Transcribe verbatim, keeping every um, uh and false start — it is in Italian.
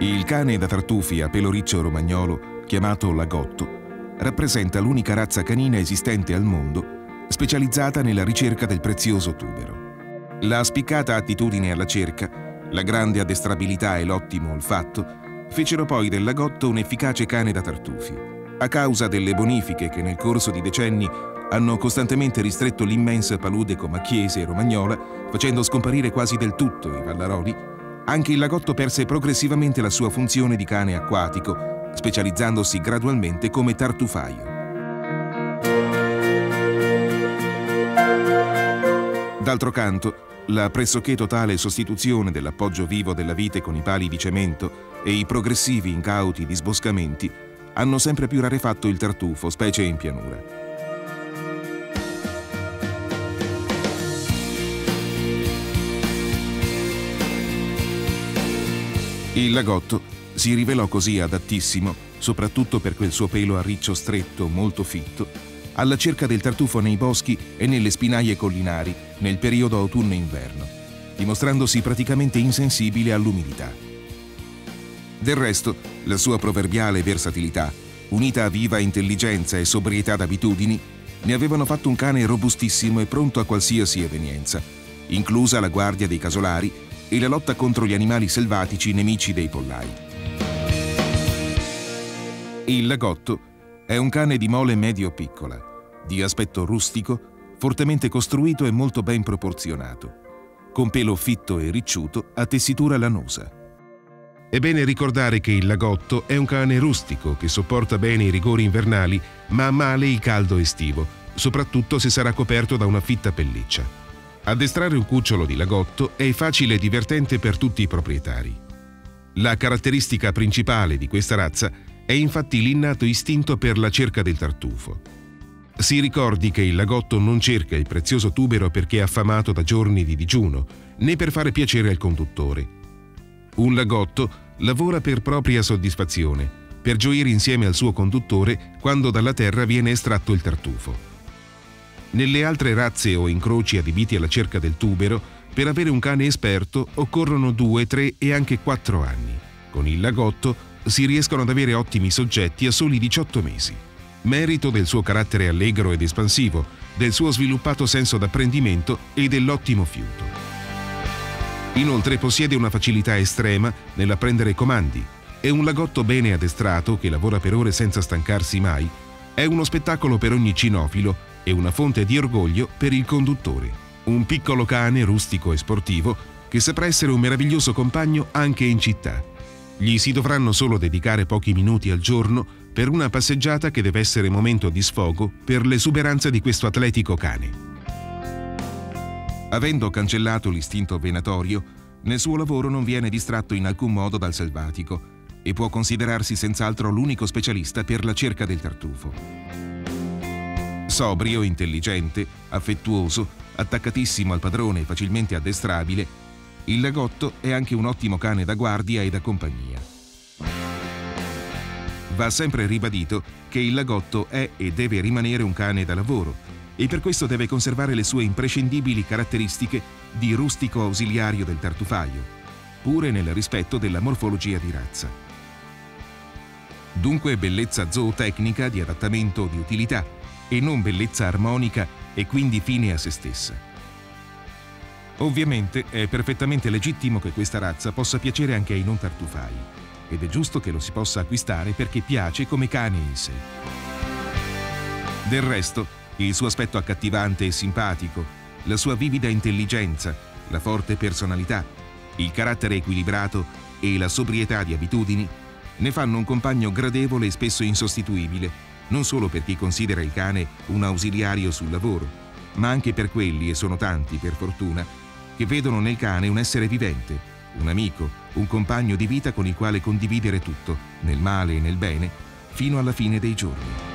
Il cane da tartufi a pelo riccio romagnolo, chiamato lagotto, rappresenta l'unica razza canina esistente al mondo specializzata nella ricerca del prezioso tubero. La spiccata attitudine alla cerca, la grande addestrabilità e l'ottimo olfatto fecero poi del lagotto un efficace cane da tartufi. A causa delle bonifiche che nel corso di decenni hanno costantemente ristretto l'immensa palude comacchiese e romagnola, facendo scomparire quasi del tutto i vallaroli, anche il lagotto perse progressivamente la sua funzione di cane acquatico, specializzandosi gradualmente come tartufaio. D'altro canto, la pressoché totale sostituzione dell'appoggio vivo della vite con i pali di cemento e i progressivi incauti disboscamenti hanno sempre più rarefatto il tartufo, specie in pianura. Il lagotto si rivelò così adattissimo, soprattutto per quel suo pelo a riccio stretto, molto fitto, alla cerca del tartufo nei boschi e nelle spinaie collinari nel periodo autunno-inverno, dimostrandosi praticamente insensibile all'umidità. Del resto, la sua proverbiale versatilità, unita a viva intelligenza e sobrietà d'abitudini, ne avevano fatto un cane robustissimo e pronto a qualsiasi evenienza, inclusa la guardia dei casolari e la lotta contro gli animali selvatici nemici dei pollai. Il lagotto è un cane di mole medio-piccola, di aspetto rustico, fortemente costruito e molto ben proporzionato, con pelo fitto e ricciuto a tessitura lanosa. È bene ricordare che il lagotto è un cane rustico che sopporta bene i rigori invernali, ma ha male il caldo estivo, soprattutto se sarà coperto da una fitta pelliccia. Addestrare un cucciolo di lagotto è facile e divertente per tutti i proprietari. La caratteristica principale di questa razza è infatti l'innato istinto per la cerca del tartufo. Si ricordi che il lagotto non cerca il prezioso tubero perché è affamato da giorni di digiuno, né per fare piacere al conduttore. Un lagotto lavora per propria soddisfazione, per gioire insieme al suo conduttore quando dalla terra viene estratto il tartufo. Nelle altre razze o incroci adibiti alla cerca del tubero, per avere un cane esperto occorrono due, tre e anche quattro anni. Con il lagotto si riescono ad avere ottimi soggetti a soli diciotto mesi. Merito del suo carattere allegro ed espansivo, del suo sviluppato senso d'apprendimento e dell'ottimo fiuto. Inoltre possiede una facilità estrema nell'apprendere comandi e un lagotto bene addestrato che lavora per ore senza stancarsi mai è uno spettacolo per ogni cinofilo e una fonte di orgoglio per il conduttore. Un piccolo cane rustico e sportivo che saprà essere un meraviglioso compagno anche in città. Gli si dovranno solo dedicare pochi minuti al giorno per una passeggiata che deve essere momento di sfogo per l'esuberanza di questo atletico cane. Avendo cancellato l'istinto venatorio, nel suo lavoro non viene distratto in alcun modo dal selvatico e può considerarsi senz'altro l'unico specialista per la cerca del tartufo. Sobrio, intelligente, affettuoso, attaccatissimo al padrone e facilmente addestrabile, il lagotto è anche un ottimo cane da guardia e da compagnia. Va sempre ribadito che il lagotto è e deve rimanere un cane da lavoro e per questo deve conservare le sue imprescindibili caratteristiche di rustico ausiliario del tartufaio, pure nel rispetto della morfologia di razza. Dunque bellezza zootecnica di adattamento o di utilità e non bellezza armonica e quindi fine a se stessa. Ovviamente è perfettamente legittimo che questa razza possa piacere anche ai non tartufai ed è giusto che lo si possa acquistare perché piace come cane in sé. Del resto, il suo aspetto accattivante e simpatico, la sua vivida intelligenza, la forte personalità, il carattere equilibrato e la sobrietà di abitudini ne fanno un compagno gradevole e spesso insostituibile, non solo per chi considera il cane un ausiliario sul lavoro, ma anche per quelli, e sono tanti per fortuna, che vedono nel cane un essere vivente, un amico, un compagno di vita con il quale condividere tutto, nel male e nel bene, fino alla fine dei giorni.